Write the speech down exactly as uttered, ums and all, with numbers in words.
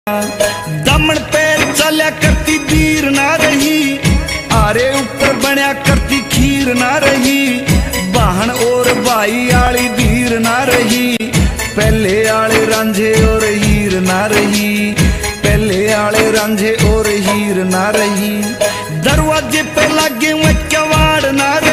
दमन पैर चल्या करती दीर ना रही, आरे ऊपर बनया करती खीर ना रही। बहन और भाई आली धीर ना रही, पहले आले रांझे और हीर ना रही, पहले आले रांझे और हीर ना रही। दरवाजे पे लागे मैं कवाड़ ना